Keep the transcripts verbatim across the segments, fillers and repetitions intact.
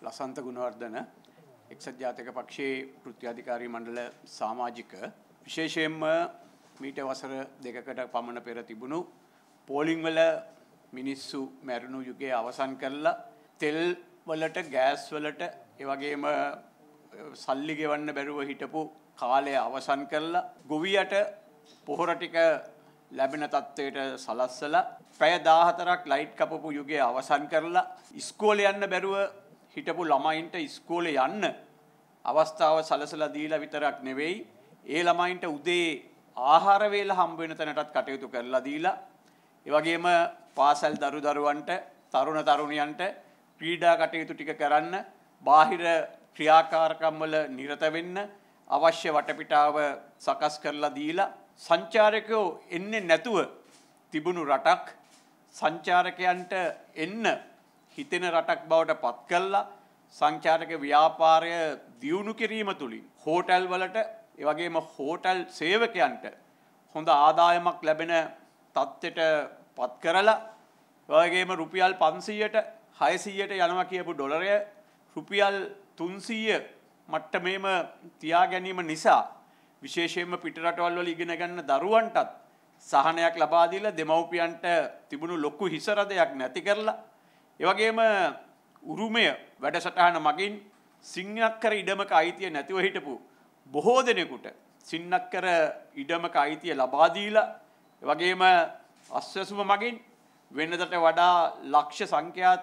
ලසන්ත ගුණවර්ධන එක්සත් ජාතික පක්ෂයේ කෘත්‍යාධිකාරී මණ්ඩල සමාජික විශේෂයෙන්ම මීට වසර දෙකකට පමණ පෙර තිබුණු පෝලිං වල මිනිස්සු මැරුණු යුගයේ අවසන් කරලා තෙල් වලට ගෑස් වලට ඒ වගේම සල්ලි ගෙවන්න බැරුව හිටපු කාලය අවසන් කරලා ගොවියට පොහොර ටික ලැබෙන තත්ත්වයට සලස්සලා පැය දහහතරක් ලයිට් කපපු යුගයේ අවසන් කරලා ඉස්කෝලේ යන්න බැරුව හිටපු ළමයින්ට ඉස්කෝලේ යන්න අවස්ථාව සලසලා දීලා විතරක් නෙවෙයි ඒ ළමයින්ට උදේ ආහාර වේල හම්බ වෙන තැනටත් කටයුතු කරලා දීලා ඒ වගේම පාසල් දරු දරුවන්ට තරුණ තරුණියන්ට ක්‍රීඩා කටයුතු ටික කරන්න බාහිර ක්‍රියාකාරකම් වල නිරත වෙන්න අවශ්‍ය වටපිටාව සකස් කරලා දීලා සංචාරකයෝ එන්නේ නැතුව තිබුණු රටක් සංචාරකයන්ට එන්න හිතෙන රටක් බවට පත් කළා සංචාරක ව්‍යාපාරය දියුණු කිරීම තුලින් හෝටල් වලට ඒ වගේම හෝටල් සේවකයන්ට හොඳ ආදායමක් ලැබෙන තත්ත්වයට පත් කරලා ඒ වගේම රුපියල් පන්සීයට හයසීයට යනවා කියපු ඩොලරය රුපියල් තුන්සීය මට්ටමේම තියා ගැනීම නිසා විශේෂයෙන්ම පිට රටවල් වල ඉගෙන ගන්න දරුවන්ටත් සහනයක් ලබා දීලා දෙමව්පියන්ට තිබුණු ලොකු හිසරදයක් නැති කරලා ඒ වගේම උරුමය වැඩසටහන මගින් සිංහක්කර ඉඩමක අයිතිය නැතිව හිටපු බොහෝ දෙනෙකුට සිංහක්කර ඉඩමක අයිතිය ලබා දීලා ඒ වගේම අස්වැසුම මගින් වෙනදට වඩා ලක්ෂ සංඛ්‍යාත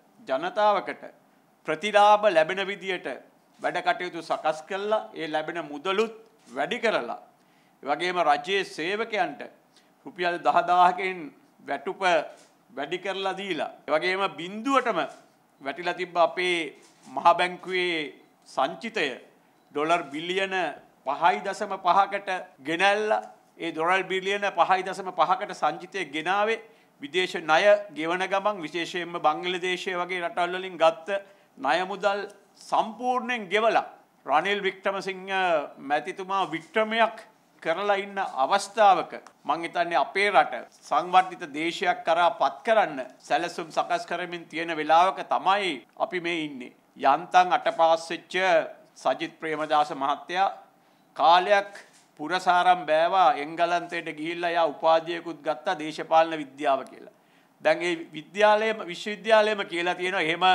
ජනතාවකට ප්‍රතිලාභ ලැබෙන විදියට වැඩ කටයුතු සකස් කළා ඒ ලැබෙන මුදලුත් වැඩි කරලා ඒ වගේම රජයේ සේවකයන්ට රුපියල් දහදාහකින් වැටුප වැඩි කරලා දීලා ඒ වගේම බිඳුවටම වැටිලා තිබ්බ අපේ මහ බැංකුවේ සංචිතය ඩොලර් බිලියන පහයි දශම පහකට ගෙනල්ලා ඒ ඩොලර් බිලියන පහයි දශම පහකට සංචිතය ගෙනාවේ විදේශ ණය ගෙවන ගමන් විශේෂයෙන්ම බංග්ලාදේශය වගේ රටවල් වලින් ගත්ත ණය මුදල් සම්පූර්ණයෙන් ගෙවලා රනිල් වික්‍රමසිංහ මැතිතුමා වික්‍රමයක් කරලා ඉන්න අවස්ථාවක මම හිතන්නේ අපේ රට සංවර්ධිත දේශයක් කරා පත් කරන්න සැලසුම් සකස් කරමින් තියෙන වෙලාවක තමයි අපි මේ ඉන්නේ. යන්තම් අටපාස් වෙච්ච සජිත් ප්‍රේමදාස මහත්තයා කාලයක් පුරසාරම් බෑවා එංගලන්තයට ගිහිල්ලා යා උපාධියකුත් ගත්තා දේශපාලන විද්‍යාව කියලා. දැන් ඒ විද්‍යාලයේම විශ්වවිද්‍යාලයේම කියලා තියෙනවා එහෙම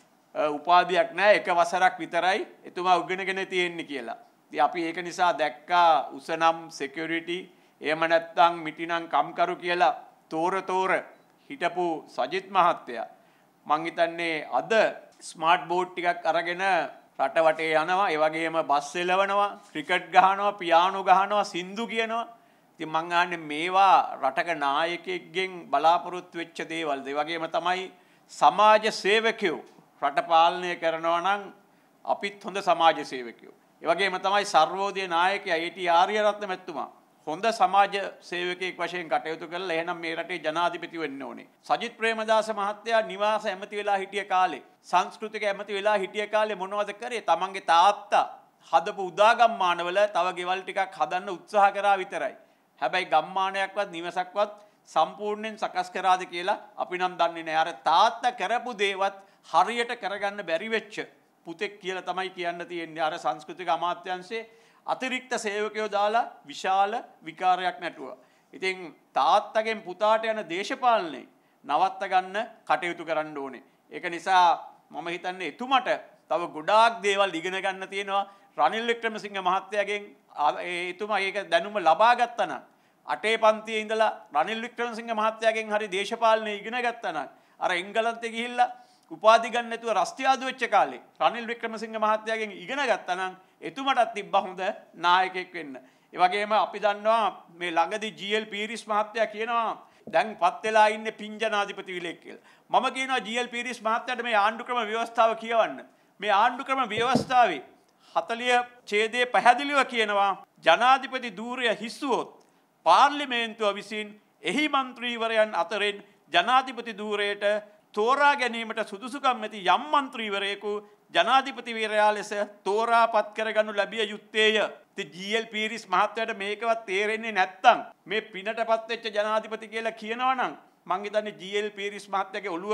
උපාධියක් නැහැ එක වසරක් විතරයි එතුමා උගෙනගෙන තියෙන්නේ කියලා. ඉතින් අපි ඒක නිසා දැක්කා උසනම් සිකියුරිටි එහෙම නැත්නම් මිටිනම් කම්කරු කියලා තෝර තෝර හිටපු සජිත් මහත්තයා මං හිතන්නේ අද ස්මාර්ට් බෝඩ් ටිකක් අරගෙන රට වටේ යනවා ඒ වගේම බස් එලවනවා ක්‍රිකට් ගහනවා පියානෝ ගහනවා සින්දු කියනවා. ඉතින් මං අහන්නේ මේවා රටක නායකයෙක්ගෙන් බලාපොරොත්තු වෙච්ච දේවල්ද? ඒ වගේම තමයි සමාජ සේවකයෝ රට පාලනය කරනවා නම් අපිත් හොඳ සමාජ සේවකයෝ. ඒ වගේම තමයි සර්වෝදය නායකයා ඒ.ටී. ආර්යරත්න මැතිතුමා හොඳ සමාජ සේවකයෙක් වශයෙන් කටයුතු කළා. එහෙනම් මේ රටේ ජනාධිපති වෙන්න ඕනේ. සජිත් ප්‍රේමදාස මහත්තයා නිවාස ඇමති වෙලා හිටිය කාලේ සංස්කෘතික ඇමති වෙලා හිටිය කාලේ මොනවද කරේ? තමන්ගේ තාත්තා හදපු උදාගම් මානවල තව ගෙවල් ටිකක් හදන්න උත්සාහ කරා විතරයි. හැබැයි ගම්මානයක්වත් නිවසක්වත් සම්පූර්ණයෙන් සකස් කරාද කියලා අපි නම් දන්නේ නැහැ. අර තාත්තා කරපු දේවත් හරියට කරගන්න බැරි වෙච්ච පුතෙක් කියලා තමයි කියන්න තියෙන්නේ. අර සංස්කෘතික අමාත්‍යාංශයේ අතිරික්ත සේවකයෝ දාලා විශාල විකාරයක් නැටුවා. ඉතින් තාත්තගෙන් පුතාට යන දේශපාලනේ නවත්ත ගන්න කටයුතු කරන්න ඕනේ. ඒක නිසා මම හිතන්නේ එතුමට තව ගොඩාක් දේවල් ඉගෙන ගන්න තියෙනවා. රනිල් වික්‍රමසිංහ මහත්තයාගෙන් එතුමා ඒක දැනුම ලබා ගත්තා නම් අටේ පන්තියේ ඉඳලා රනිල් වික්‍රමසිංහ මහත්තයාගෙන් හරි දේශපාලනේ ඉගෙන ගත්තා නම් අර එංගලන්තේ ගිහිල්ලා උපාධි ගන්න නැතුව රස්තියාදු වෙච්ච කාලේ රනිල් වික්‍රමසිංහ මහත්තයාගෙන් ඉගෙන ගත්තා නම් එතුමටත් තිබ්බ හොඳ නායකයෙක් වෙන්න. ඒ වගේම අපි දන්නවා මේ ළඟදී ජී.එල්. පීරිස් මහත්තයා කියනවා දැන් පත් වෙලා ඉන්නේ පිංජනාධිපති විලෙක් කියලා. මම කියනවා ජී.එල්. පීරිස් මහත්තයාට මේ ආණ්ඩුක්‍රම ව්‍යවස්ථාව කියවන්න. මේ ආණ්ඩුක්‍රම ව්‍යවස්ථාවේ හතළිය ඡේදයේ පැහැදිලිව කියනවා ජනාධිපති ධූරය හිස්සුවොත් පාර්ලිමේන්තුව විසින් එහි මන්ත්‍රීවරයන් අතරින් ජනාධිපති ධූරයට තෝරා ගැනීමට සුදුසුකම් ඇති යම් මන්ත්‍රීවරයෙකු ජනාධිපතිවරයා ලෙස තෝරා පත් කරගනු ලැබිය යුත්තේය. ඉතින් ජී.එල්. පීරිස් මහත්තයාට මේකවත් තේරෙන්නේ නැත්තම් මේ පිනටපත් වෙච්ච ජනාධිපති කියලා කියනවා නම් මං හිතන්නේ ජී.එල්. පීරිස් මහත්තයාගේ ඔළුව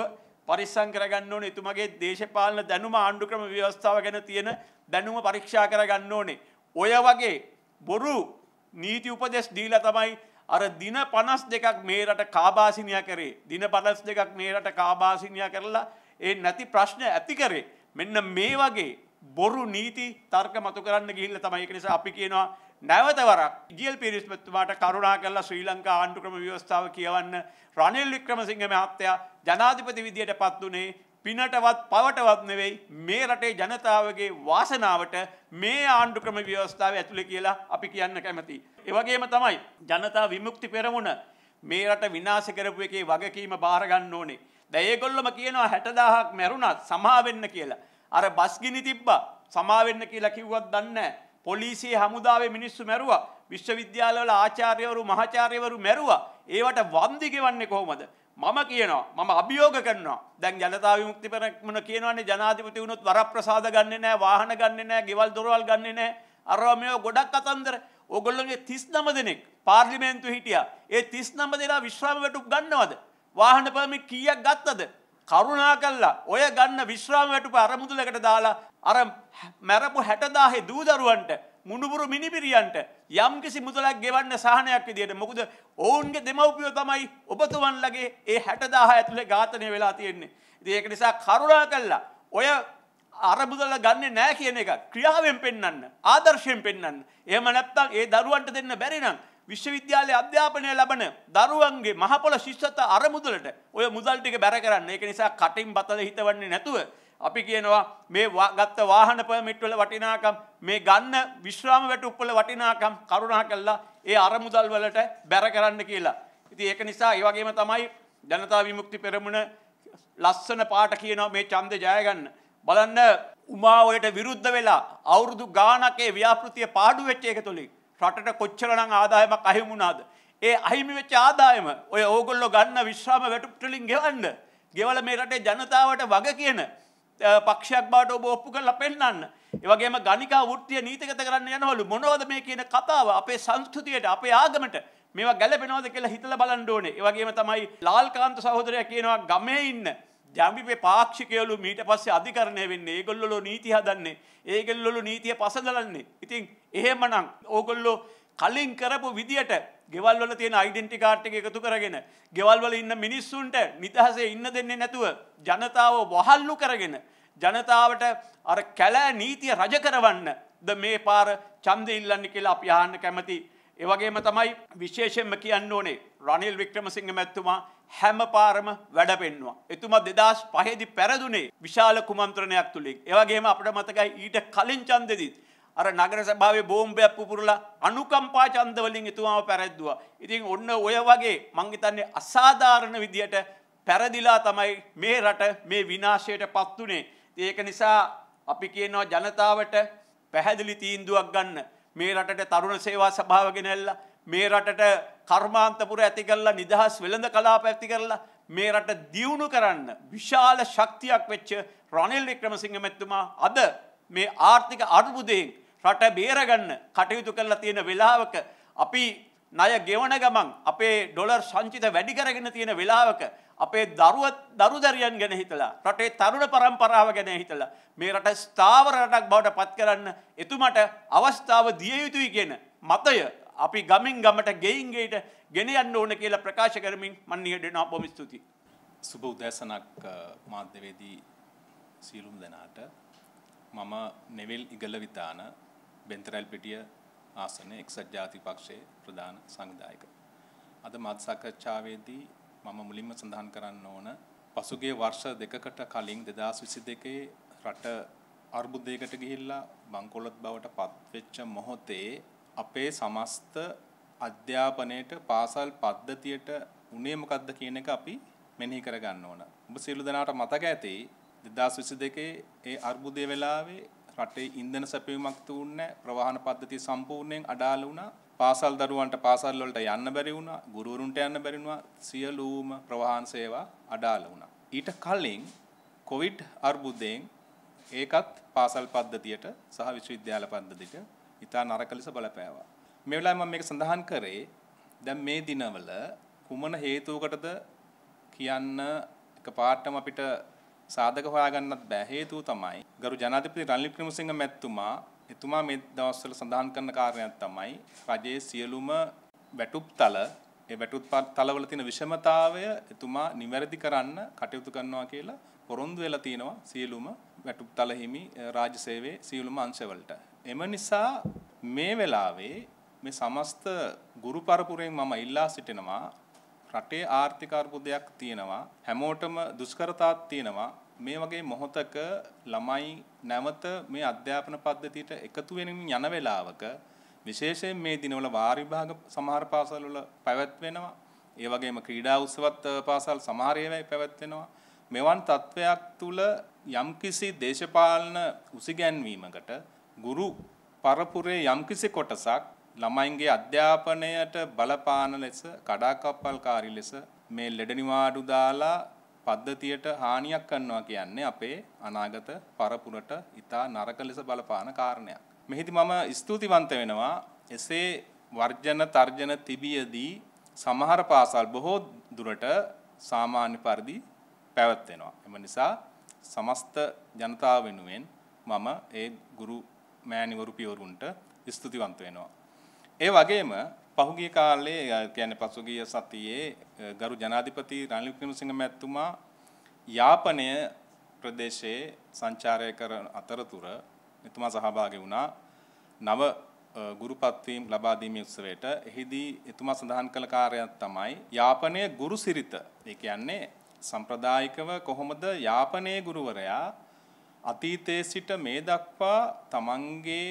පරිස්සම් කරගන්න ඕනේ. එතුමගේ දේශපාලන දැනුම ආණ්ඩු ක්‍රම ව්‍යවස්ථාව ගැන තියෙන දැනුම පරීක්ෂා කරගන්න ඕනේ. ඔය වගේ බොරු නීති උපදෙස් දීලා තමයි අර දින පනස් දෙකක් මේ රට කාබාසිනියා කරේ. දින පනස් දෙකක් මේ රට කාබාසිනියා කරලා ඒ නැති ප්‍රශ්න ඇති කරේ. මෙන්න මේ වගේ බොරු නීති තර්ක මතු කරන්න ගිහිල්ලා තමයි. ඒක නිසා අපි කියනවා නැවත වරක් ජී.එල්. පීරිස් මහත්මයාට කරුණා කරලා ශ්‍රී ලංකා ආණ්ඩු ක්‍රම ව්‍යවස්ථාව කියවන්න. රනිල් වික්‍රමසිංහ මහත්තයා ජනාධිපති විදියට පත් උනේ පිනටවත් පවටවත් නෙවෙයි මේ රටේ ජනතාවගේ වාසනාවට මේ ආණ්ඩු ක්‍රම ව්‍යවස්ථාව ඇතුලේ කියලා අපි කියන්න කැමතියි. ඒ වගේම තමයි ජනතා විමුක්ති පෙරමුණ මේ රට විනාශ කරපු එකේ වගකීම බාර ගන්න ඕනේ. දැන් ඒගොල්ලොම කියනවා හැට දහසක් මැරුණත් සමා වෙන්න කියලා. අර බස් ගිනි තිබ්බා සමා වෙන්න කියලා කිව්වත් දන්නේ නැහැ. පොලිසිය හමුදාවේ මිනිස්සු මැරුවා. විශ්වවිද්‍යාලවල ආචාර්යවරු මහාචාර්යවරු මැරුවා. ඒවට වන්දි ගෙවන්නේ කොහොමද? මම කියනවා මම අභියෝග කරනවා. දැන් ජනතා විමුක්ති පෙරමුණ කියනවානේ ජනාධිපති වුණොත් වරප්‍රසාද ගන්නෙ නැහැ, වාහන ගන්නෙ නැහැ, ගෙවල් දොරවල් ගන්නෙ නැහැ. අරවා මේව ගොඩක් කතන්දර. ඕගොල්ලෝගේ තිස් නම දෙනෙක් පාර්ලිමේන්තුවේ හිටියා. ඒ තිස් නම දෙනා විශ්‍රාම වැටුප් ගන්නවද? වාහන පර්මිට් කීයක් ගත්තද? කරුණා කළා ඔය ගන්න විශ්‍රාම වැටුප අරමුදලකට දාලා අර මැරපු හැට දාහේ දූ දරුවන්ට මුණුබුරු මිනිබිරියන්ට යම් කිසි මුදලක් ගෙවන්න සහනයක් විදියට. මොකද ඔවුන්ගේ දෙමව්පියෝ තමයි ඔබතුමන්ලගේ ඒ හැට දාහ ඇතුලේ ඝාතනය වෙලා තියෙන්නේ. ඉතින් ඒක නිසා කරුණා කළා ඔය අරමුදල ගන්නෙ නැහැ කියන එක ක්‍රියාවෙන් පෙන්වන්න, ආදර්ශයෙන් පෙන්වන්න. එහෙම නැත්නම් ඒ දරුවන්ට දෙන්න බැරි නම් විශ්වවිද්‍යාලයේ අධ්‍යාපනය ලබන දරුවන්ගේ මහපොළ ශිෂ්‍යත්ව අරමුදලට ඔය මුදල් ටික බැර කරන්න. ඒක නිසා කටින් බතල හිතවන්නේ නැතුව අපි කියනවා මේ ගත්ත වාහන පර්මිට් වල වටිනාකම්, මේ ගන්න විශ්‍රාම වැටුප් වල වටිනාකම් කරුණා කළා ඒ අරමුදල් වලට බැර කරන්න කියලා. ඉතින් ඒක නිසා ඒ වගේම තමයි ජනතා විමුක්ති පෙරමුණ ලස්සන පාට කියනවා මේ ඡන්දේ ජය ගන්න. බලන්න උමාවයට විරුද්ධ වෙලා අවුරුදු ගාණක් ඒ ව්‍යාපෘතිය පාඩු වෙච්ච එක තුලින් රටට කොච්චරනම් ආදායමක් අහිමි වුණාද? ඒ අහිමි වෙච්ච ආදායම ඔය ඕගොල්ලෝ ගන්න විශ්‍රාම වැටුප් වලින් ගෙවන්න. ගෙවල මේ රටේ ජනතාවට වග කියන පක්ෂයක් බවට ඔබ ඔප්පු කරලා පෙන්නන්න. ඒ වගේම ගණිකා වෘත්තිය නීතිගත කරන්න යනවලු. මොනවද මේ කියන කතාව? අපේ සංස්කෘතියට, අපේ ආගමට මේවා ගැලපෙනවද කියලා හිතලා බලන්න ඕනේ. ඒ වගේම තමයි ලාල්කාන්ත සහෝදරයා කියනවා ගමේ ඉන්න ජම්බිපේ පාක්ෂිකයලු මීට පස්සේ අධිකරණය වෙන්නේ. ඒගොල්ලෝ නීති හදන්නේ. ඒගොල්ලෝ නීතිය පසදලන්නේ. ඉතින් එහෙමනම් ඕගොල්ලෝ කලින් කරපු විදියට ගෙවල් වල තියෙන ඩෙන්ටිටි කාඩ් එක එකතු කරගෙන ගෙවල් වල ඉන්න මිනිස්සුන්ට නිදහසේ ඉන්න දෙන්නේ නැතුව ජනතාව වහල්ලු කරගෙන ජනතාවට අර කැලෑ නීතිය රජ කරවන්න ද මේ පාර ඡන්දෙ ඉල්ලන්නේ කියලා අපි අහන්න කැමති. ඒ වගේම තමයි විශේෂයෙන්ම කියන්න ඕනේ රනිල් වික්‍රමසිංහ මැතිතුමා හැම පාරම වැඩ පෙන්නවා. එතුමා දෙදාස් පහේ දී පෙරදුනේ විශාල කුමන්ත්‍රණයක් තුලින්. ඒ වගේම අපිට මතකයි ඊට කලින් ඡන්දෙදී අර නගර සභාවේ බෝම්බයක් පුපුරලා අනුකම්පා ඡන්ද වලින් එතුමාව පෙරද්දුවා. ඉතින් ඔන්න ඔය වගේ මං හිතන්නේ අසාධාරණ විදියට පෙරදිලා තමයි මේ රට මේ විනාශයටපත් උනේ. ඒක නිසා අපි කියනවා ජනතාවට පැහැදිලි තීන්දුවක් ගන්න. මේ රටට තරුණ සේවා සභාව ගෙනල්ලා මේ රටට කර්මාන්තපුර ඇති කරලා නිදහස් වෙළඳ කලාප ඇති කරලා මේ රට දියුණු කරන්න විශාල ශක්තියක් වෙච්ච රනිල් වික්‍රමසිංහ මැතිතුමා අද මේ ආර්ථික අර්බුදයෙන් රට බේරගන්න කටයුතු කරලා තියෙන වෙලාවක අපි ණය ගෙවන ගමන් අපේ ඩොලර් සංචිත වැඩි කරගෙන තියෙන වෙලාවක අපේ දරුව දරුදරියන් ගැන හිතලා රටේ තරුණ පරම්පරාව ගැන හිතලා මේ රට ස්ථාවර රටක් බවට පත් කරන්න එතුමට අවස්ථාව දිය යුතුයි කියන මතය අපි ගමින් ගමට ගෙයින් ගෙයට ගෙන යන්න ඕන කියලා ප්‍රකාශ කරමින් මම නිහඬව බොහොම ස්තුතියි. සුබ උදෑසනක් මාධ්‍යවේදී සියලුම දෙනාට. මම නෙවිල් ඉගලවිතාන බෙන්තරැල් පිටිය ආසනයේ එක්සත් ජාතික පක්ෂයේ ප්‍රධාන සංවිධායක. අද මාධ්‍ය සාකච්ඡාවේදී මම මුලින්ම සඳහන් කරන්න ඕන පසුගිය වර්ෂ දෙකකට කලින් දෙදාස් විසි දෙකේ රට අර්බුදයකට ගිහිල්ලා බංකොලොත් බවට පත්වෙච්ච මොහොතේ අපේ සමස්ත අධ්‍යාපනයේට පාසල් පද්ධතියට උනේ මොකක්ද කියන එක අපි මෙනෙහි කරගන්න ඕන. ඔබ සියලු දෙනාට මතක ඇති දෙදාස් විසි දෙකේ ඒ අර්බුදයේ වෙලාවේ රටේ ඉන්ධන සැපයීමක් තුන්නේ ප්‍රවාහන පද්ධතිය සම්පූර්ණයෙන් අඩාල වුණා. පාසල් දරුවන්ට පාසල් වලට යන්න බැරි වුණා. ගුරුවරුන්ට යන්න බැරි වුණා. සියලුම ප්‍රවාහන සේවා අඩාල වුණා. ඊට කලින් කොවිඩ් අර්බුදයෙන් ඒකත් පාසල් පද්ධතියට සහ විශ්වවිද්‍යාල පද්ධතියට ඉතා නරක ලෙස බලපෑවා. මේ වෙලාවේ මම මේක සඳහන් කරේ දැන් මේ දිනවල කුමන හේතුවකටද කියන්න එකපාරටම අපිට සාධක හොයාගන්නත් බෑ. හේතුව තමයි ගරු ජනාධිපති රනිල් වික්‍රමසිංහ මැතිතුමා එතුමා මේ දවස්වල සඳහන් කරන කාරණයක් තමයි රජයේ සියලුම වැටුප්තල ඒ වැටුප්තලවල තියෙන විෂමතාවය එතුමා නිවැරදි කරන්න කටයුතු කරනවා කියලා පොරොන්දු වෙලා තිනවා සියලුම වැටුප්තල හිමි රාජ්‍ය සේවයේ සියලුම අංශවලට. එම නිසා මේ වෙලාවේ මේ සමස්ත ගුරු පරපුරෙන් මම ඉල්ලා සිටිනවා රටේ ආර්ථික අර්බුදයක් තියෙනවා හැමෝටම දුෂ්කරතාවක් තියෙනවා මේ වගේ මොහොතක ළමයි නැවත මේ අධ්‍යාපන පද්ධතියට එකතු වෙමින් යන වෙලාවක විශේෂයෙන් මේ දිනවල වාර විභාග සමහර පාසල්වල පැවැත්වෙනවා ඒ වගේම ක්‍රීඩා උත්සවත් පාසල් සමහර ඒවායි පැවැත්වෙනවා මෙවන් තත්වයක් තුල යම්කිසි දේශපාලන උසිගැන්වීමකට ගුරු පරපුරේ යම්කිසි කොටසක් ළමයින්ගේ අධ්‍යාපනයට බලපාන ලෙස කඩාකප්පල්කාරී ලෙස මේ ලෙඩ නිවාඩු දාලා පද්ධතියට හානියක් කරනවා කියන්නේ අපේ අනාගත පරපුරට ඉතා නරක ලෙස බලපාන කාරණයක්. මෙහිදී මම ස්තුතිවන්ත වෙනවා එසේ වර්ජන තර්ජන තිබියදී සමහර පාසල් බොහෝ දුරට සාමාන්‍ය පරිදි පැවැත්වෙනවා. එම නිසා සමස්ත ජනතාව වෙනුවෙන් මම ඒ ගුරු මෑණිවරු පියවරුන්ට ස්තුතිවන්ත වෙනවා. ඒ වගේම පහුගිය කාලේ කියන්නේ පසුගිය සතියේ ගරු ජනාධිපති රනිල් වික්‍රමසිංහ මැතිතුමා යාපනය ප්‍රදේශයේ සංචාරය කරන අතරතුර එතුමා සහභාගී වුණා නව ගුරුපත් වීම ලබා දීමේ උත්සවයට. එහිදී එතුමා සඳහන් කළ කාර්යයක් තමයි යාපනයේ ගුරු සිරිත. ඒ කියන්නේ සම්ප්‍රදායිකව කොහොමද යාපනයේ ගුරුවරයා අතීතයේ සිට මේ දක්වා තමන්ගේ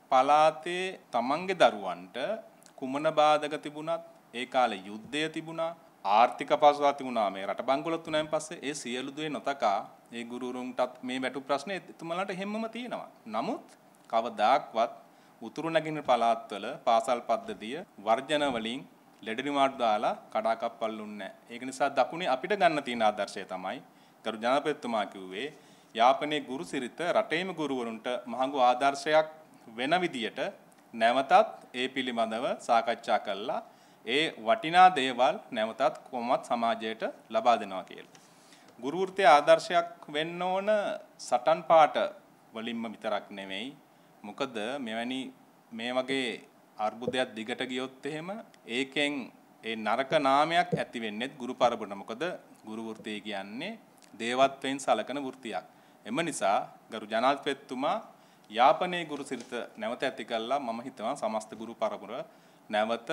පලාතේ තමන්ගේ දරුවන්ට කුමන බාධක තිබුණත් ඒ කාලේ යුද්ධය තිබුණා ආර්ථික පසුබිම තිබුණා මේ රට බංකොලොත් වුණායින් පස්සේ ඒ සියලු දේ නොතකා ඒ ගුරුවරුන්ටත් මේ වැටු ප්‍රශ්නේ එතුමලාට හැමම තියෙනවා. නමුත් කවදාක්වත් උතුරු නැගෙනහිර පළාත්වල පාසල් පද්ධතිය වර්ජන වලින් ලෙඩ නිවාඩු දාලා කඩාකප්පල්ලුන්නේ නැහැ. ඒක නිසා දකුණේ අපිට ගන්න තියෙන ආදර්ශය තමයි ගරු ජනාධිපතිතුමා කිව්වේ යාපනයේ ගුරු සිරිත රටේම ගුරුවරුන්ට මහඟු ආදර්ශයක් වෙන විදියට නැවතත් ඒ පිළිබඳව සාකච්ඡා කළා ඒ වටිනා දේවල් නැවතත් කොහොමවත් සමාජයට ලබා දෙනවා කියලා. ගුරු වෘත්තයේ ආදර්ශයක් වෙන්න ඕන සටන් පාට වලින්ම විතරක් නෙමෙයි. මොකද මෙවැනි මේ වගේ අර්බුදයක් දිගට ගියොත් එහෙම ඒකෙන් ඒ නරක නාමයක් ඇති වෙන්නේ ගුරු පරපුරට. මොකද ගුරු වෘත්තය කියන්නේ දේවත්වයෙන් සලකන වෘත්තියක්. එම නිසා ගරු ජනාධිපතිතුමා යාපනයේ ගුරු සිරිත නැවත ඇති කළා. මම හිතනවා සමස්ත ගුරු පරපුර නැවත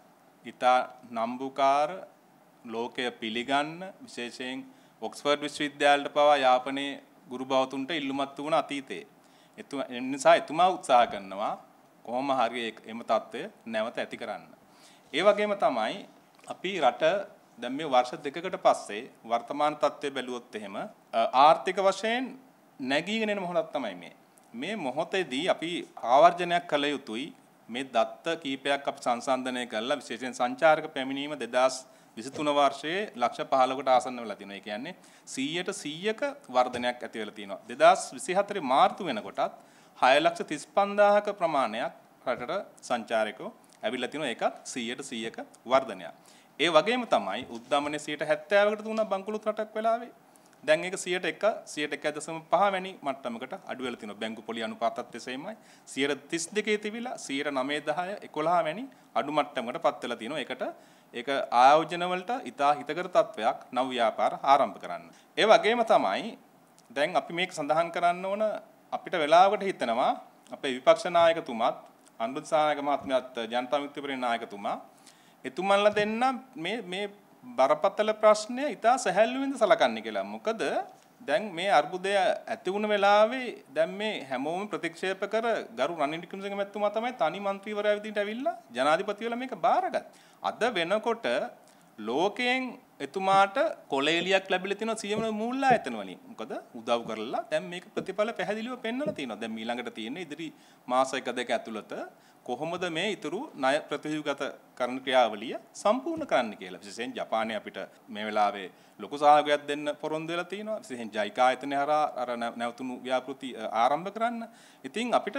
ඉතා නම්බුකාර ලෝකය පිළිගන්න විශේෂයෙන් ඔක්ස්ෆර්ඩ් විශ්වවිද්‍යාලයට පවා යාපනයේ ගුරු බවතුන්ට ඉල්ලුමක් වුණ අතීතයේ. ඒ නිසා එතුමා උත්සාහ කරනවා කොහොම හරි එම தত্ত্বය නැවත ඇති කරන්න. ඒ වගේම තමයි අපි රට දැන් මේ වර්ෂ දෙකකට පස්සේ වර්තමාන தত্ত্বය බැලුවොත් එහෙම ආර්ථික වශයෙන් නැගීගෙන එන මොහොතක් තමයි මේ. මේ මොහොතේදී අපි ආවර්ජනයක් කළ යුතුයි. මේ දත්ත කීපයක් අපි සංසන්දනය කළා විශේෂයෙන් සංචාරක පැමිණීම දෙදාස් විසිතුන වර්ෂයේ ලක්ෂ පහළොවකට ආසන්න වෙලා තිනවා. ඒ කියන්නේ සීයට සීයක වර්ධනයක් ඇති වෙලා තිනවා. දෙදාස් විසිහතරේ මාර්තු වෙනකොටත් හය ලක්ෂ තිස් පන්දාහක ප්‍රමාණයක් රටට සංචාරකයෝ ඇවිල්ලා තිනවා. ඒකත් සීයට සීයක වර්ධනයක්. ඒ වගේම තමයි උද්දමනයේ සීයට හැත්තෑවකට තුන බංකොලොත් රටක් වෙලාවේ. දැන් ඒක සීයට එක සීයට එක දශම පහ වැනි මට්ටමකට අඩු වෙලා තිනවා. බැංකු පොලි අනුපාතත් එසේමයි. සීයට තිස් දෙකේ තිබිලා සීයට නවය දහය එකොළහ වැනි අඩු මට්ටමකට පත් වෙලා තිනවා. ඒකට ඒක ආයෝජන වලට ඉතා හිතකර තත්වයක් නව ව්‍යාපාර ආරම්භ කරන්න. ඒ වගේම තමයි දැන් අපි මේක සඳහන් කරන්න ඕන අපිට වෙලාවකට හිතනවා අපේ විපක්ෂ නායකතුමාත් අනුරුද්ධ සානායක මහත්මයාත් ජනතා විමුක්ති පෙරමුණේ නායකතුමා එතුමන්ලා දෙන්න මේ මේ බරපතල ප්‍රශ්නය ඉතා සැහැල්ලුවෙන්ද සලකන්නේ කියලා. මොකද දැන් මේ අර්බුදය ඇති වුණ වෙලාවේ දැන් මේ හැමෝම ප්‍රතික්ෂේප කර ගරු රනිල් වික්‍රමසිංහ මැතිතුමා තමයි තනි മന്ത്രിවරයා විදිහට ඇවිල්ලා ජනාධිපතිවලා මේක බාරගත්තේ. අද වෙනකොට ලෝකයෙන් එතුමාට කොලේලියක් ලැබිලා තියෙනවා සියම මූල්‍ය ආයතන වලින්. මොකද උදව් කරලා දැන් මේක ප්‍රතිඵල පැහැදිලිව පෙන්වලා තියෙනවා. දැන් ඊළඟට තියෙන ඉදිරි මාස එක දෙක ඇතුළත කොහොමද මේ ඊතුරු ණය ප්‍රතිව්‍යුහගත කරන ක්‍රියාවලිය සම්පූර්ණ කරන්න කියලා. විශේෂයෙන් ජපානයේ අපිට මේ වෙලාවේ ලොකු සහයෝගයක් දෙන්න පොරොන්දු වෙලා තියෙනවා. විශේෂයෙන් ජයිකා ආයතනය හරහා අර නැවතුණු ව්‍යාපෘති ආරම්භ කරන්න. ඉතින් අපිට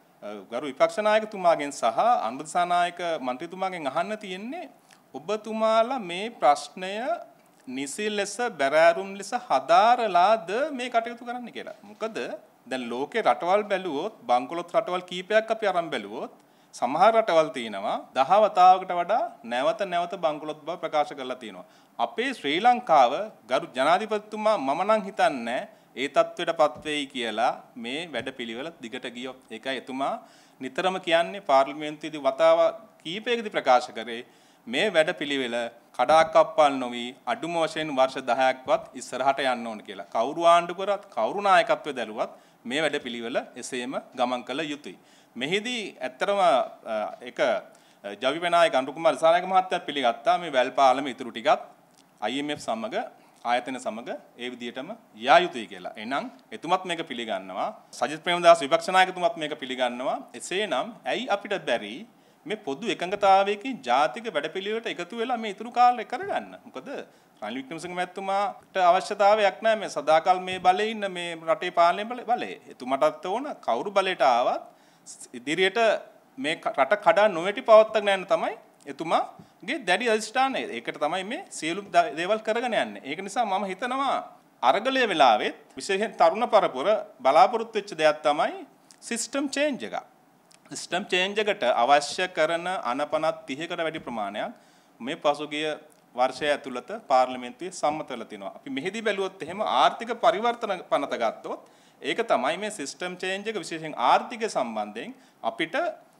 ගරු විපක්ෂ නායකතුමාගෙන් සහ අනුරුද්ධ සානායක මන්ත්‍රීතුමාගෙන් අහන්න තියෙන්නේ ඔබතුමාලා මේ ප්‍රශ්නය නිසි ලෙස බැරෑරුම් ලෙස හදාරලාද මේ කටයුතු කරන්න කියලා. මොකද දැන් ලෝකේ රටවල් බැලුවොත් බංකොලොත් රටවල් කීපයක් අපි අරන් බැලුවොත් සමහර රටවල් තියෙනවා දහ වතාවකට වඩා නැවත නැවත බංකොලොත් බව ප්‍රකාශ කරලා තියෙනවා. අපේ ශ්‍රී ලංකාව ගරු ජනාධිපතිතුමා මම නම් හිතන්නේ ඒ තත්ත්වයටපත් වෙයි කියලා මේ වැඩපිළිවෙල දිගට ගියොත්. ඒකයි එතුමා නිතරම කියන්නේ පාර්ලිමේන්තුවේදී වතාව කීපයකදී ප්‍රකාශ කරේ මේ වැඩපිළිවෙල කඩාකප්පල් නොවි අඩුම වශයෙන් වර්ෂ දහයක්වත් ඉස්සරහට යන්න ඕන කියලා. කවුරු ආණ්ඩු කරත් කවුරු නායකත්වය දැරුවත් මේ වැඩපිළිවෙල එසේම ගමන් කළ යුතුයි. මෙහිදී ඇත්තටම එක ජවිපේ නායක අනුර කුමාර දිසානායක මහත්තයා පිළිගත්තා මේ වැල්පාලම ඉතුරු ටිකත් I M F සමග ආයතන සමග ඒ විදිහටම යා යුතුයි කියලා. එහෙනම් එතුමත් මේක පිළිගන්නවා. සජිත් ප්‍රේමදාස විපක්ෂ නායකතුමත් මේක පිළිගන්නවා. එසේනම් ඇයි අපිට බැරි මේ පොදු එකඟතාවයකින් ජාතික වැඩපිළිවෙලට එකතු වෙලා මේ ඉතුරු කාලේ කරගන්න. මොකද රනිල් වික්‍රමසිංහ මහත්මයාට අවශ්‍යතාවයක් නැහැ මේ සදාකල් මේ බලේ ඉන්න මේ රටේ පාලනය බලය. එතුමාටත් ඕන කවුරු බලයට ආවත් ඉදිරියට මේ රට කඩා නොවැටි පවත්තක් යන තමයි එතුමාගේ දැඩි අධිෂ්ඨානය. ඒකට තමයි මේ සියලු දේවල් කරගෙන යන්නේ. ඒක නිසා මම හිතනවා අරගලයේ වෙලාවෙත් විශේෂයෙන් තරුණ පරපුර බලාපොරොත්තු වෙච්ච දෙයක් තමයි සිස්ටම් චේන්ජ් එක. සිස්ටම් චේන්ජ් එකට අවශ්‍ය කරන අනපනත් තිහකට වැඩි ප්‍රමාණයක් මේ පසුගිය වර්ෂය ඇතුළත පාර්ලිමේන්තුවේ සම්මත වෙලා තිනවා. අපි මෙහිදී බැලුවොත් එහෙම ආර්ථික පරිවර්තන පනත ගත්තොත් ඒක තමයි මේ සිස්ටම් චේන්ජ් එක විශේෂයෙන් ආර්ථිකය සම්බන්ධයෙන් අපිට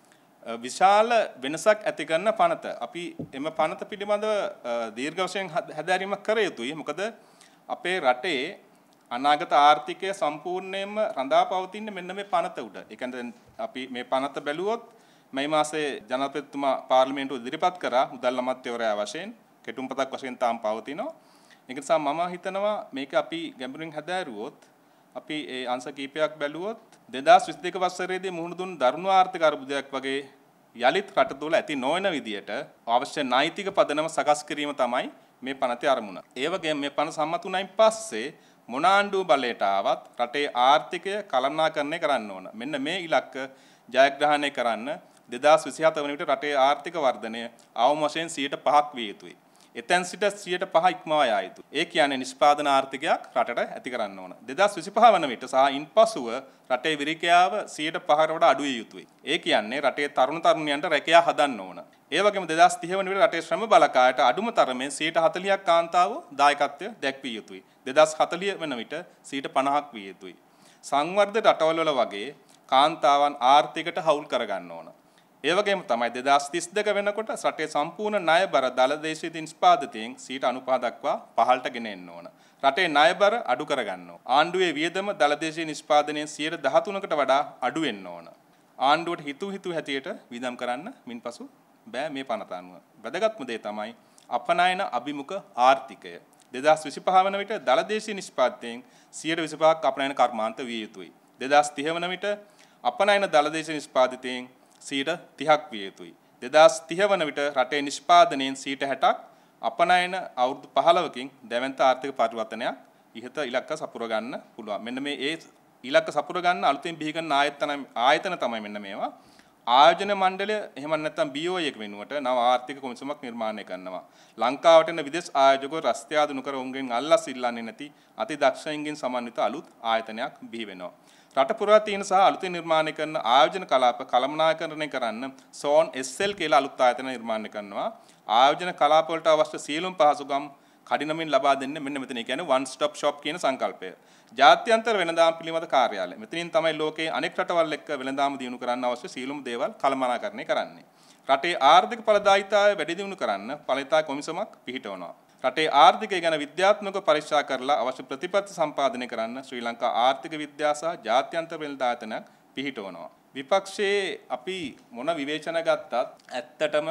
විශාල වෙනසක් ඇති කරන පනත. අපි එම පනත පිළිබඳව දීර්ඝ වශයෙන් හැදෑරීමක් කර යුතුයි. මොකද අපේ රටේ අනාගත ආර්ථිකය සම්පූර්ණයෙන්ම රඳා පවතින්නේ මෙන්න මේ පනත උඩ. ඒ කියන්නේ අපි මේ පනත බැලුවොත් මේ මාසේ ජනාධිපතිතුමා පාර්ලිමේන්තුව ඉදිරිපත් කරා මුදල් අමාත්‍යවරයා වශයෙන් කෙටුම්පතක් වශයෙන් තාම පවතිනවා. ඒක නිසා මම හිතනවා මේක අපි ගැඹුරින් හැදෑරුවොත් අපි ඒ අංශ කීපයක් බැලුවොත් දෙදාස් විසි දෙක වසරේදී මුහුණ දුන් දරුණු ආර්ථික අර්බුදයක් වගේ යලිත් රට තුළ ඇති නොවන විදියට අවශ්‍ය නෛතික පදනම සකස් කිරීම තමයි මේ පනතේ අරමුණ. ඒ වගේම මේ පන සම්මතුණයින් පස්සේ මොන ආණ්ඩුව බලයට ආවත් රටේ ආර්ථිකය කළමනාකරණය කරන්න ඕන. මෙන්න මේ ඉලක්ක ජයග්‍රහණය කරන්න දෙදාස් විසි හත වන විට රටේ ආර්ථික වර්ධනය අවම වශයෙන් සියයට පහක් විය යුතුයි. එතෙන් සිට සියයට පහ ඉක්මවා යා යුතුයි. ඒ කියන්නේ නිෂ්පාදන ආර්ථිකයක් රටට ඇති කරන්න ඕන. දෙදාස් විසි පහ වන විට සහ ඉන්පසුව රටේ විරිකයාව සියයට පහකට වඩා අඩු විය යුතුයි. ඒ කියන්නේ රටේ තරුණ තරුණියන්ට රැකියාව හදන්න ඕන. ඒ වගේම දෙදාස් තිහ වන විට රටේ ශ්‍රම බලකායට අඩුම තරමේ සියයට හතළිහක් කාන්තාවෝ දායකත්වය දැක්විය යුතුයි. දෙදාස් හතළිහ වන විට සියයට පනහක් විය යුතුයි. සංවර්ධ රටවල් වල වගේ කාන්තාවන් ආර්ථිකයට හවුල් කරගන්න ඕන. ඒ වගේම තමයි දෙදාස් තිස් දෙක වෙනකොට රටේ සම්පූර්ණ ණය බර දළදේශීය නිෂ්පාදිතයෙන් සියයට අනූපහ දක්වා පහළට ගෙන එන්න ඕන. රටේ ණය බර අඩු කරගන්න ඕන. ආණ්ඩුවේ වියදම දළදේශීය නිෂ්පාදනයෙන් සියයට දහතුනකට වඩා අඩු වෙන්න ඕන. ආණ්ඩුවට හිතු හිතු හැටියට වියදම් කරන්න මින්පසු බෑ මේ පනත අනුව. වැදගත්ම දේ තමයි අපනයන අභිමුඛ ආර්ථිකය. දෙදාස් විසි පහ වන විට දළදේශීය නිෂ්පාදිතයෙන් සියයට විසි පහක් අපනයන කර්මාන්ත විය යුතුයි. දෙදාස් තිහ වන විට අපනයන දළදේශීය නිෂ්පාදිතයෙන් සියයට තිහක් විය යුතුයි. දෙදාස් තිහ වන විට රටේ නිෂ්පාදනයෙන් සියයට හැටක් අපනයන අවුරුදු පහළොවකින් දැවැන්ත ආර්ථික පරිවර්තනයක් ඉහත ඉලක්ක සපුර ගන්න පුළුවන්. මෙන්න මේ ඒ ඉලක්ක සපුර ගන්න අලුතෙන් බිහි කරන ආයතන ආයතන තමයි මෙන්න මේවා. ආයෝජන මණ්ඩලය එහෙම නැත්නම් B O E එක වෙනුවට නව ආර්ථික කොමිසමක් නිර්මාණය කරනවා. ලංකාවට එන විදේශ ආයෝජකව රස්තියාදු නොකර උන්ගෙන් අල්ලස් ඉල්ලන්නේ නැති අති දක්ෂයින්ගෙන් සමන්විත අලුත් ආයතනයක් බිහි වෙනවා. රට පුරා තියෙන සහ අලුතින් නිර්මාණය කරන ආයෝජන කලාප කළමනාකරණය කරන්න සෝන් S L කියලා අලුත් ආයතන නිර්මාණය කරනවා. ආයෝජන කලාප වලට අවශ්‍ය සියලුම පහසුකම් කඩිනමින් ලබා දෙන්න මෙන්න මෙතන. ඒ කියන්නේ one stop shop කියන සංකල්පය. ජාත්‍යන්තර වෙළඳාම් පිළිබඳ කාර්යාලය. මෙතනින් තමයි ලෝකයේ අනෙක් රටවල් එක්ක වෙළඳාම් දියුණු කරන්න අවශ්‍ය සියලුම දේවල් කළමනාකරණය කරන්නේ. රටේ ආර්ථික ඵලදායීතාවය වැඩි දියුණු කරන්න ඵලදායී කොමිසමක් පිහිටවනවා. රටේ ආර්ථිකය ගැන විද්‍යාත්මක පරීක්ෂා කරලා අවශ්‍ය ප්‍රතිපත්ති සම්පාදනය කරන්න ශ්‍රී ලංකා ආර්ථික විද්‍යාව සහ ජාත්‍යන්තර වෙළඳායතනයක් පිහිටවනවා. විපක්ෂයේ අපි මොන විවේචන ගත්තත් ඇත්තටම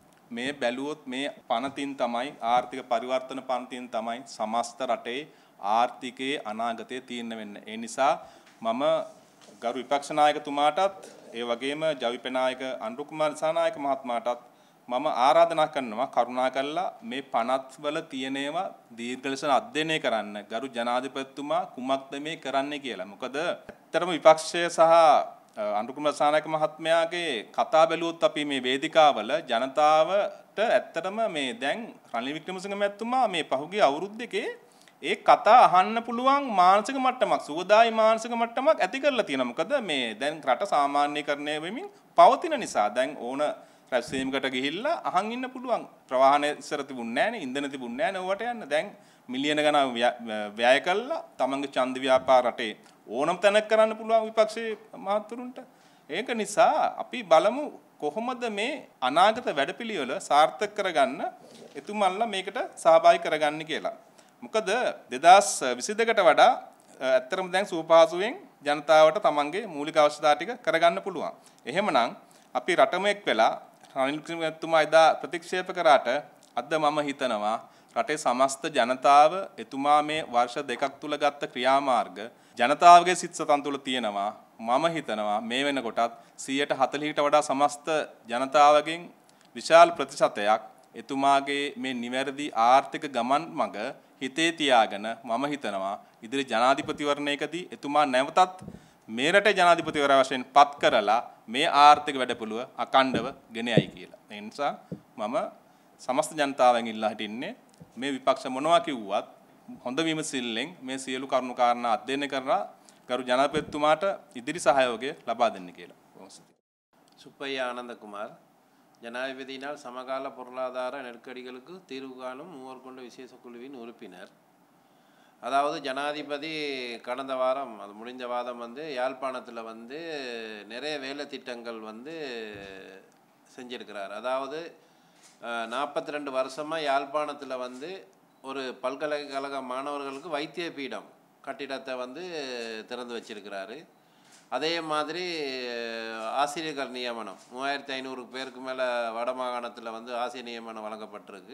මේ බැලුවොත් මේ පනතින් තමයි ආර්ථික පරිවර්තන පනතින් තමයි සමස්ත රටේ ආර්ථිකයේ අනාගතය තීරණය වෙන්නේ. ඒ නිසා මම ගරු විපක්ෂ නායකතුමාටත් ඒ වගේම ජවිපේ නායක අනුර කුමාර දිසානායක මහත්මයාටත් මම ආරාධනා කරනවා කරුණාකරලා මේ පනත් වල තියෙන ඒවා දීර්ඝ ලෙස අධ්‍යයනය කරන්න. ගරු ජනාධිපතිතුමා කුමක්ද මේ කරන්නේ කියලා. මොකද ඇත්තටම විපක්ෂය සහ අනුකුමාර සානායක මහත්මයාගේ කතා බැලුවොත් අපි මේ වේදිකාවල ජනතාවට ඇත්තටම මේ දැන් රනිල් වික්‍රමසිංහ මැතිතුමා මේ පහුගිය අවුරුදු දෙකේ ඒ කතා අහන්න පුළුවන් මානසික මට්ටමක් සුවදායි මානසික මට්ටමක් ඇති කරලා තියෙනවා. මොකද මේ දැන් රට සාමාන්‍යකරණය වෙමින් පවතින නිසා දැන් ඕන රැස්වීමකට ගිහිල්ලා අහන් ඉන්න පුළුවන්. ප්‍රවාහන ඉස්සර තිබුණේ නැහැ නේ, ඉන්ධන තිබුණේ නැහැ නේ ඕවට යන්න. දැන් මිලියන ගණන් වැය කළා තමන්ගේ ඡන්ද ව්‍යාපාර රටේ ඕනම තැනක් කරන්න පුළුවන් විපක්ෂයේ මහතුරුන්ට. ඒක නිසා අපි බලමු කොහොමද මේ අනාගත වැඩපිළිවෙල සාර්ථක කරගන්න එතුමන්ලා මේකට සහභාගී කරගන්න කියලා. මොකද දෙදාස් විසි දෙකට වඩා ඇත්තටම දැන් සූපහසුවෙන් ජනතාවට තමන්ගේ මූලික අවශ්‍යතා ටික කරගන්න පුළුවන්. එහෙමනම් අපි රටම එක් වෙලා රනිල් වික්‍රමතුමා එදා ප්‍රතික්ෂේප කරාට අද මම හිතනවා රටේ සමස්ත ජනතාව එතුමා මේ වර්ෂ දෙකක් තුල ගත්ත ක්‍රියාමාර්ග ජනතාවගේ සිත් සතන් තුල තියෙනවා. මම හිතනවා මේ වෙනකොටත් සියයට හතළිහකට වඩා සමස්ත ජනතාවගෙන් විශාල ප්‍රතිශතයක් එතුමාගේ මේ නිවැරදි ආර්ථික ගමන් මඟ හිතේ තියාගෙන මම හිතනවා ඉදිරි ජනාධිපතිවරණයකදී එතුමා නැවතත් මේ රටේ ජනාධිපතිවරයා වශයෙන් පත් කරලා මේ ආර්ථික වැඩපොළුව අකණ්ඩව ගෙන යයි කියලා. ඒ නිසා මම සමස්ත ජනතාවෙන් ඉල්ලා හිටින්නේ මේ විපක්ෂ මොනවා කිව්වත් හොඳ විමසිල්ලෙන් මේ සියලු කරුණු කාරණා අධ්‍යයනය කරලා ගරු ජනාධිපතිතුමාට ඉදිරි සහයෝගය ලබා දෙන්න කියලා. சுப்பையா ஆனந்தகுமார் ஜனாதிபதியினால் சமகால பொருளாதார நெருக்கடிகளுக்கு தீர்வு காணும் மூவர் கொண்ட விசேஷ குழுவின் உறுப்பினர். அதாவது ஜனாதிபதி கடந்த வாரம் அது முடிஞ்ச வாரம் வந்து யாழ்ப்பாணத்தில் வந்து நிறைய வேலை திட்டங்கள் வந்து செஞ்சிருக்கிறார். அதாவது நாற்பத்தி ரெண்டு வருஷமாக யாழ்ப்பாணத்தில் வந்து ஒரு பல்கலைக்கழக மாணவர்களுக்கு வைத்திய பீடம் கட்டிடத்தை வந்து திறந்து வச்சிருக்கிறாரு. அதே மாதிரி ஆசிரியர்கள் நியமனம் மூவாயிரத்தி ஐநூறு பேருக்கு மேலே வட மாகாணத்தில் வந்து ஆசிரியர் நியமனம் வழங்கப்பட்டிருக்கு.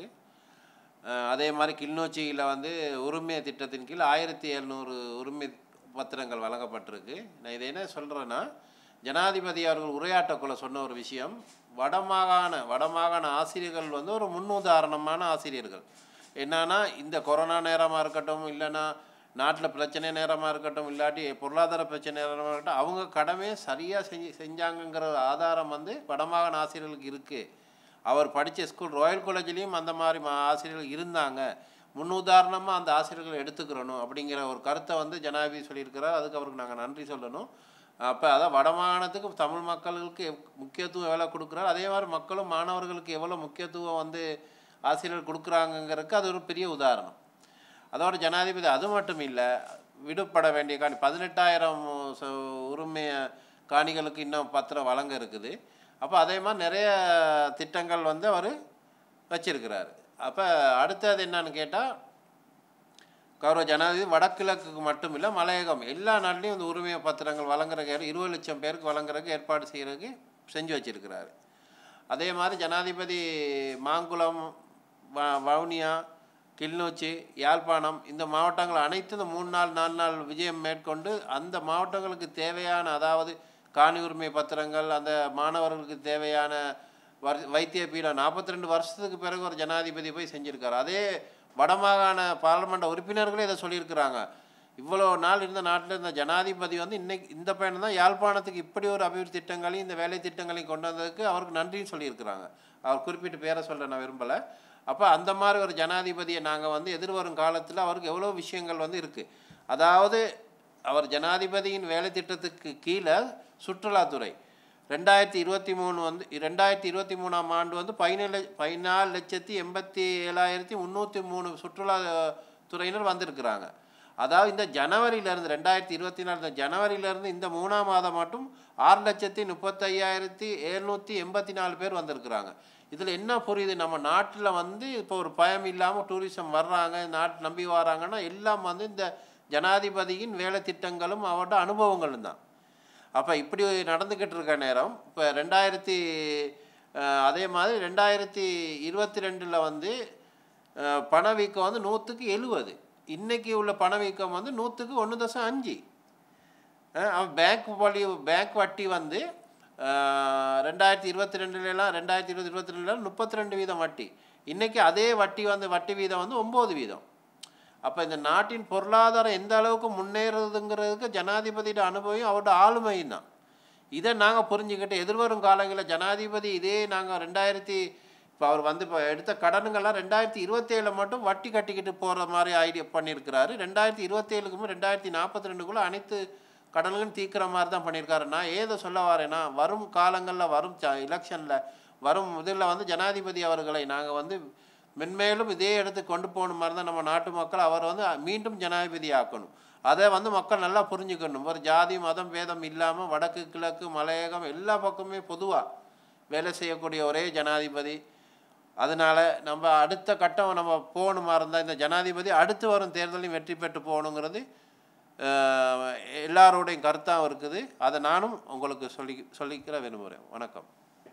அதே மாதிரி கிளிநொச்சியில் வந்து உரிமை திட்டத்தின் கீழ் ஆயிரத்தி எழுநூறு உரிமை பத்திரங்கள் வழங்கப்பட்டிருக்கு. நான் இதை என்ன சொல்கிறேன்னா ஜனாதிபதி அவர்கள் உரையாற்றக்குள்ள சொன்ன ஒரு விஷயம் வடமாகாண வடமாகாண ஆசிரியர்கள் வந்து ஒரு முன்னுதாரணமான ஆசிரியர்கள். என்னன்னா இந்த கொரோனா நேரமாக இருக்கட்டும் இல்லைன்னா நாட்டில் பிரச்சனை நேரமாக இருக்கட்டும் இல்லாட்டி பொருளாதார பிரச்சனை நேரமாக இருக்கட்டும் அவங்க கடமையை சரியாக செஞ்சு செஞ்சாங்கங்கிற ஆதாரம் வந்து வடமாகாண ஆசிரியர்களுக்கு இருக்குது. அவர் படித்த ஸ்கூல் ராயல் காலேஜ்லேயும் அந்த மாதிரி ஆசிரியர்கள் இருந்தாங்க. முன்னுதாரணமாக அந்த ஆசிரியர்களை எடுத்துக்கிறணும் அப்படிங்கிற ஒரு கருத்தை வந்து ஜனாதிபதி சொல்லியிருக்கிறார். அதுக்கு அவருக்கு நாங்கள் நன்றி சொல்லணும். அப்போ அதான் வடமாகாணத்துக்கு தமிழ் மக்களுக்கு முக்கியத்துவம் எவ்வளோ கொடுக்குறாரு அதே மாதிரி மக்களும் மாணவர்களுக்கு எவ்வளோ முக்கியத்துவம் வந்து ஆசிரியர்கள் கொடுக்குறாங்கங்கிறதுக்கு அது ஒரு பெரிய உதாரணம். அதோட ஜனாதிபதி அது மட்டும் இல்லை விடுபட வேண்டிய காணி பதினெட்டாயிரம் உரிமை காணிகளுக்கு இன்னும் பத்திரம் வழங்க இருக்குது. அப்போ அதே மாதிரி நிறைய திட்டங்கள் வந்து அவர் வச்சிருக்கிறாரு. அப்போ அடுத்தது என்னன்னு கேட்டால் கௌரவ ஜனாதிபதி வடகிழக்குக்கு மட்டும் இல்லை மலையகம் எல்லா நாட்டிலையும் இந்த உரிமை பத்திரங்கள் வழங்குறதுக்கு இருபது லட்சம் பேருக்கு வழங்குறதுக்கு ஏற்பாடு செய்கிறதுக்கு செஞ்சு வச்சிருக்கிறாரு. அதே மாதிரி ஜனாதிபதி மாங்குளம் வ வவுனியா கிளிநொச்சி யாழ்ப்பாணம் இந்த மாவட்டங்கள் அனைத்து இந்த மூணு நாள் நாலு நாள் விஜயம் மேற்கொண்டு அந்த மாவட்டங்களுக்கு தேவையான அதாவது காணி உரிமை பத்திரங்கள் அந்த மாணவர்களுக்கு தேவையான வர் வைத்திய பீடம் நாற்பத்தி ரெண்டு வருஷத்துக்கு பிறகு ஒரு ஜனாதிபதி போய் செஞ்சுருக்காரு. அதே வடமாகாண பாராளுமன்ற உறுப்பினர்களே இதை சொல்லியிருக்கிறாங்க. இவ்வளோ நாள் இருந்த நாட்டில் இருந்த ஜனாதிபதி வந்து இன்னைக்கு இந்த பயணம் தான் யாழ்ப்பாணத்துக்கு இப்படி ஒரு அபிவிருத்தி திட்டங்களையும் இந்த வேலை திட்டங்களையும் கொண்டு வந்ததுக்கு அவருக்கு நன்றியும் சொல்லியிருக்கிறாங்க. அவர் குறிப்பிட்டு பேரை சொல்ல நான் விரும்பலை. அப்போ அந்த மாதிரி ஒரு ஜனாதிபதியை நாங்கள் வந்து எதிர்வரும் காலத்தில் அவருக்கு எவ்வளோ விஷயங்கள் வந்து இருக்குது. அதாவது அவர் ஜனாதிபதியின் வேலை திட்டத்துக்கு கீழே சுற்றுலாத்துறை ரெண்டாயிரத்தி இருபத்தி மூணு வந்து ரெண்டாயிரத்தி இருபத்தி மூணாம் ஆண்டு வந்து பதினேழு பதினாலு லட்சத்தி எண்பத்தி ஏழாயிரத்தி முந்நூற்றி மூணு சுற்றுலா துறையினர் வந்திருக்கிறாங்க. அதாவது இந்த ஜனவரியிலேருந்து ரெண்டாயிரத்தி இருபத்தி நாலு இந்த ஜனவரியிலேருந்து இந்த மூணாம் மாதம் மட்டும் ஆறு லட்சத்தி முப்பத்தையாயிரத்தி எழுநூற்றி எண்பத்தி நாலு பேர் வந்திருக்கிறாங்க. இதில் என்ன புரியுது நம்ம நாட்டில் வந்து இப்போ ஒரு பயம் இல்லாமல் டூரிசம் வர்றாங்க நாட்டு நம்பி வராங்கன்னா எல்லாம் வந்து இந்த ஜனாதிபதியின் வேலை திட்டங்களும் அவரோட அனுபவங்களும் தான். அப்போ இப்படி நடந்துக்கிட்டு இருக்க நேரம் இப்போ ரெண்டாயிரத்தி அதே மாதிரி ரெண்டாயிரத்தி இருபத்தி ரெண்டில் வந்து பணவீக்கம் வந்து நூற்றுக்கு எழுபது இன்றைக்கி உள்ள பணவீக்கம் வந்து நூற்றுக்கு ஒன்று தசம் அஞ்சு. பேங்க் வழி பேங்க் வட்டி வந்து ரெண்டாயிரத்தி இருபத்தி ரெண்டுலாம் ரெண்டாயிரத்தி இருபது இருபத்தி ரெண்டுல முப்பத்தி ரெண்டு வீதம் வட்டி இன்றைக்கி அதே வட்டி வந்து வட்டி வீதம் வந்து ஒம்பது வீதம். அப்போ இந்த நாட்டின் பொருளாதாரம் எந்த அளவுக்கு முன்னேறதுங்கிறதுக்கு ஜனாதிபதியோட அனுபவம் அவரோட ஆளுமையும் தான். இதை நாங்கள் புரிஞ்சுக்கிட்டு எதிர்வரும் காலங்களில் ஜனாதிபதி இதே நாங்கள் ரெண்டாயிரத்தி இப்போ அவர் வந்து இப்போ எடுத்த கடனுங்கள்லாம் ரெண்டாயிரத்தி இருபத்தேழில் மட்டும் வட்டி கட்டிக்கிட்டு போகிற மாதிரி ஐடியா பண்ணியிருக்கிறாரு. ரெண்டாயிரத்தி இருபத்தேழுக்கும் ரெண்டாயிரத்தி நாற்பத்தி ரெண்டுக்குள்ளே அனைத்து கடன்களும் தீர்க்கிற மாதிரி தான் பண்ணியிருக்காரு. நான் ஏதோ சொல்ல வரேன்னா வரும் காலங்களில் வரும் ச எலெக்ஷனில் வரும் இதில் வந்து ஜனாதிபதி அவர்களை நாங்கள் வந்து மென்மேலும் இதே இடத்துக்கு கொண்டு போகணும் மாதிரி தான் நம்ம நாட்டு மக்கள் அவர் வந்து மீண்டும் ஜனாதிபதி ஆக்கணும். அதை வந்து மக்கள் நல்லா புரிஞ்சுக்கணும். ஒரு ஜாதி மதம் பேதம் இல்லாமல் வடக்கு கிழக்கு மலையகம் எல்லா பக்கமே பொதுவாக வேலை செய்யக்கூடிய ஒரே ஜனாதிபதி. அதனால் நம்ம அடுத்த கட்டம் நம்ம போகணுமா இருந்தால் இந்த ஜனாதிபதி அடுத்து வரும் தேர்தலையும் வெற்றி பெற்று போகணுங்கிறது எல்லாரோடையும் கருத்தாக இருக்குது. அதை நானும் உங்களுக்கு சொல்லி சொல்லிக்கிற விரும்புகிறேன். வணக்கம்.